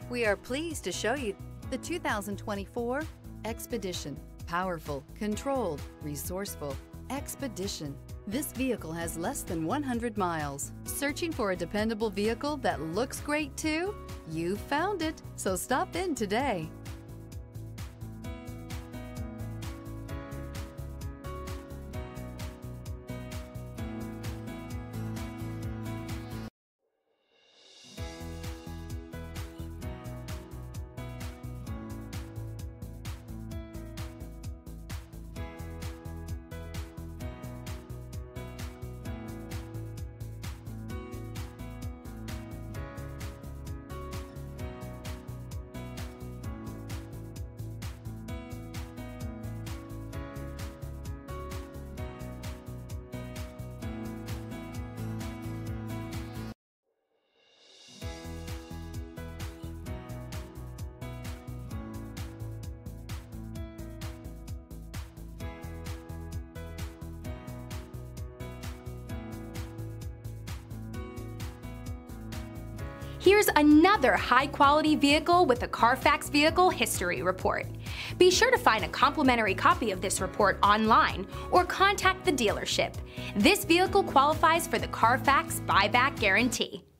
We are pleased to show you the 2024 Expedition. Powerful, controlled, resourceful. Expedition. This vehicle has less than 100 miles. Searching for a dependable vehicle that looks great too? You found it, so stop in today. Here's another high-quality vehicle with a Carfax Vehicle History Report. Be sure to find a complimentary copy of this report online or contact the dealership. This vehicle qualifies for the Carfax Buyback Guarantee.